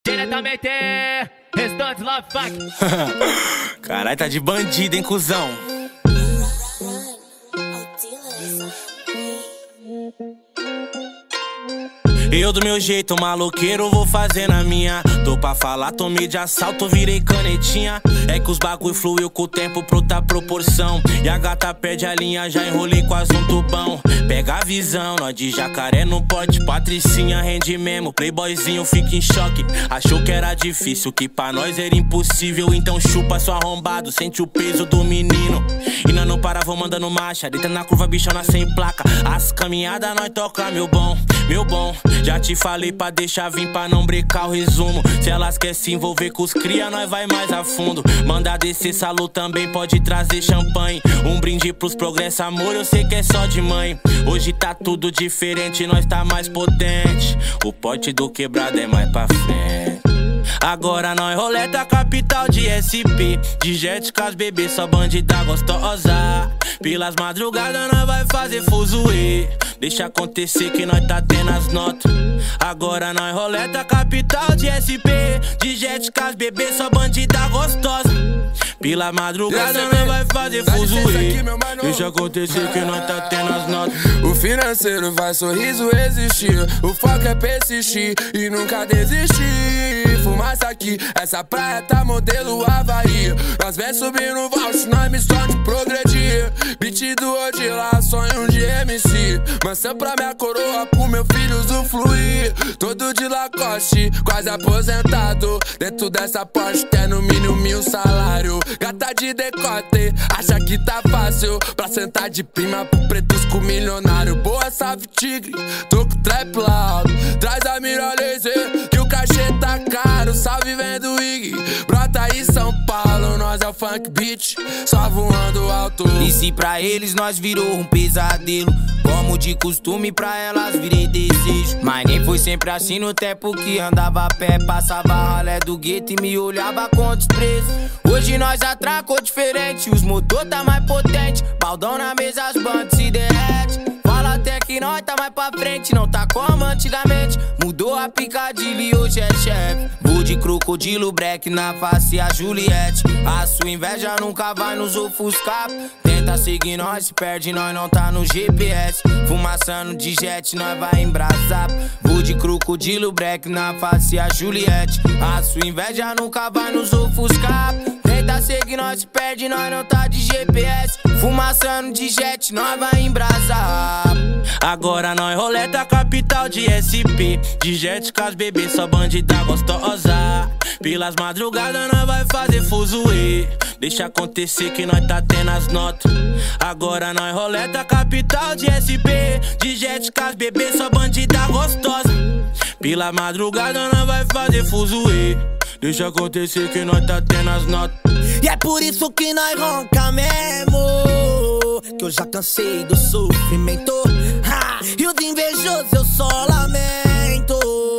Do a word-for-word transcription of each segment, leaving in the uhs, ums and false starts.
Diretamente, restante Love Fuck. Caralho, tá de bandido, hein, cuzão? Eu do meu jeito maloqueiro vou fazendo a minha. Tô pra falar, tomei de assalto, virei canetinha. É que os bagulho fluiu com o tempo pra outra proporção. E a gata perde a linha, já enrolei com assunto bom. Pega a visão, nós de jacaré no pote. Patricinha rende mesmo, playboyzinho fica em choque. Achou que era difícil, que pra nós era impossível. Então chupa seu arrombado, sente o peso do menino. E nós não para, vou mandando marcha. Deita na curva, bichona sem placa. As caminhadas nós toca, meu bom, meu bom. Já te falei pra deixar vir pra não brecar o resumo. Se elas querem se envolver com os cria, nós vai mais a fundo. Manda descer salô também, pode trazer champanhe. Um brinde pros progresso, amor, eu sei que é só de mãe. Hoje tá tudo diferente, nós tá mais potente. O pote do quebrado é mais pra frente. Agora nós roleta capital de S P. De jet com as bebês, só bandida gostosa. Pelas madrugadas nós vai fazer fuzuê. Deixa acontecer que nós tá tendo as notas. Agora nós roleta capital de S P. De jet com as bebês, só bandida gostosa. Pela madrugada nós vai fazer fuzuê. Deixa acontecer que nós tá tendo as notas. O financeiro faz sorriso existir. O foco é persistir e nunca desistir. Fumaça aqui, essa praia tá modelo Havaí. Nós vem subindo valse, nós missão de progredir. Beat do hoje lá, sonho de M C. Maçã pra minha coroa, pro meu filho usufruir. Todo de Lacoste, quase aposentado. Dentro dessa Porsche, tem no mínimo mil salário. Gata de decote, acha que tá fácil. Pra sentar de prima pro pretusco milionário. Boa, salve tigre, tô com trap loud. Traz a mira laser, que o cachê tá caro. Salve vendo Iggy, brota aí São Paulo. Nós é o funk beat, só voando alto. E se pra eles nós virou um pesadelo, como de costume pra elas virei desejo. Mas nem foi sempre assim no tempo que andava a pé. Passava ralé do gueto e me olhava com desprezo. Hoje nós atracou diferente, os motor tá mais potente. Baldão na mesa, as bandas se derrete. Fala até que nós tá mais pra frente, não tá como antigamente. Mudou a picadilha e hoje é chefe. Vou de crocodilo, break na face a Juliette. A sua inveja nunca vai nos ofuscar. Tenta seguir nós, se perde nós não tá no G P S. Fumaçando de jet, nós vai embrasar. Vou de crocodilo, break na face a Juliette. A sua inveja nunca vai nos ofuscar. Tenta seguir nós, se perde nós não tá de G P S. Fumaçando de jet, nós vai embrasar. Agora nós roleta capital de S P. De jet com as bebês, só bandida gostosa. Pelas madrugadas nós vai fazer fuzuê. Deixa acontecer que nós tá tendo as notas. Agora nós roleta capital de S P. De jet com as bebês, só bandida gostosa. Pela madrugada nós vai fazer fuzuê. Deixa acontecer que nós tá tendo as notas. E é por isso que nós ronca mesmo, que eu já cansei do sofrimento. Ha! E os invejosos eu só lamento.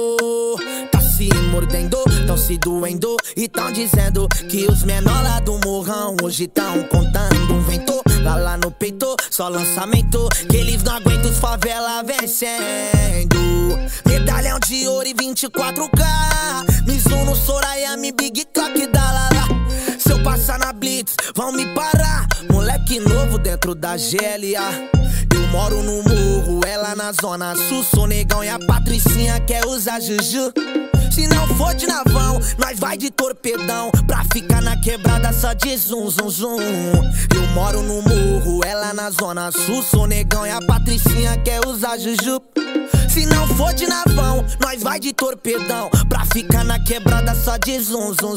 Tá se mordendo, tão se doendo. E tão dizendo que os menor lá do morrão hoje tão contando um vento. Lá lá no peito, só lançamento. Que eles não aguentam os favela vencendo. Medalhão de ouro e vinte e quatro K. Mizuno, Soraya, Mi Big Cock da Lala. Se eu passar na Blitz, vão me parar. Moleque novo dentro da G L A. Eu moro no morro, ela na zona sul. Sou negão e a Patricinha quer usar Juju. Se não for de navão, nós vai de torpedão. Pra ficar na quebrada só de zum, zum, zum. Eu moro no morro, ela na zona sul. Sou negão e a Patricinha quer usar Juju. Se não for de navão, nós vai de torpedão. Pra ficar na quebrada só de zum, zum,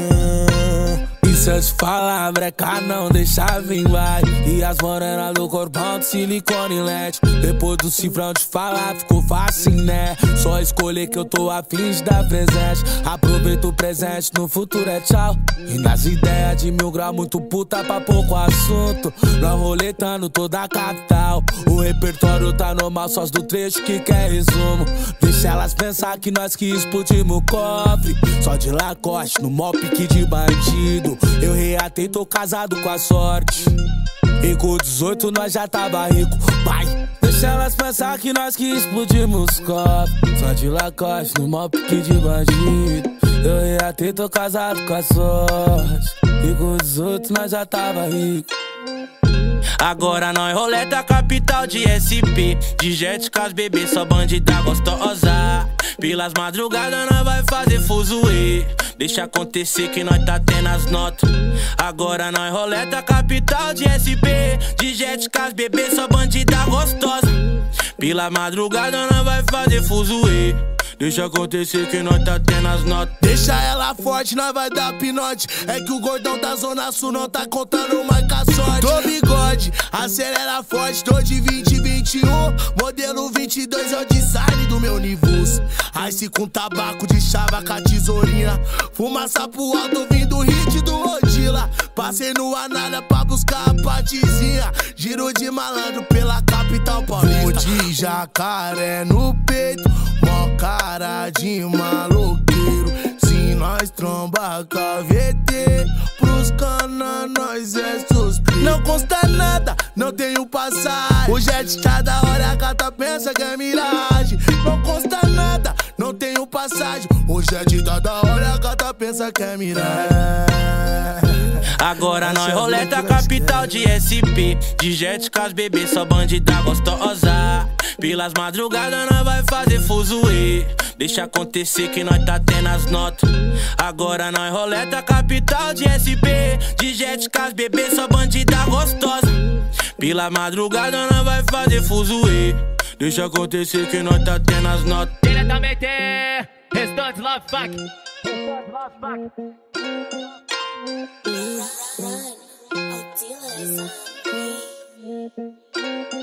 zum. E se as palavras é cá, não deixa vir, vai. E as morenas do corpão de silicone L E D. Depois do cifrão de falar, ficou fácil, né? Só escolher que eu tô afim de dar presente. Aproveita o presente, no futuro é tchau. E nas ideias de mil graus, muito puta pra pouco assunto. Nós roletando toda a capital. O repertório tá normal, só os do trecho que quer resumo. Deixa elas pensar que nós que explodimos o cofre. Só de Lacoste, no mó pique de bandido. Eu reatei, tô casado com a sorte. E com dezoito nós já tava rico. Vai! Deixa elas pensar que nós que explodimos os copos. Só de Lacoste, no mó pique de bandido. Eu ia ter, tô casado com a sorte. E com os outros nós já tava rico. Agora nós roleta capital de S P, de jet com as bebê, só bandida gostosa. Pelas madrugadas nós vai fazer fuzuê. Deixa acontecer que nós tá tendo as notas. Agora nós roleta capital de S P, de jet com as bebê, só bandida gostosa. Pela madrugada nós vai fazer fuzuê. Deixa acontecer que nós tá tendo as notas. Deixa ela forte, nós vai dar pinote. É que o gordão da Zona Sul não tá contando mais com a sorte. Tô bigode, acelera forte. Tô de vinte, vinte e um, modelo vinte e dois é o design do meu Nivus. Ice com tabaco de chava com a tesourinha. Fumaça pro alto vindo hit do Odila. Passei no Anália pra buscar a partezinha. Giro de malandro pela capital paulista. Vou de jacaré no peito, mó cara de maloqueiro. Se nós tromba K V T, pros cana nós é suspeito. Não consta nada, não tenho passagem. O jet cada hora a gata pensa que é miragem. Não consta nada, não tenho passagem. O jet cada hora a gata pensa que é miragem. Agora nós roleta capital de S P, de jet com as bebê, só bandida gostosa. Pelas madrugadas nós vai fazer fuzuê. Deixa acontecer que nós tá tendo as notas. Agora nós roleta capital de S P, de jet com as bebê, só bandida gostosa. Pela madrugada nós vai fazer fuzuê. Deixa acontecer que nós tá tendo as notas. Diretamente, Restante Love Fuck. Restante Love Fuck. Run, run, oh, dealers.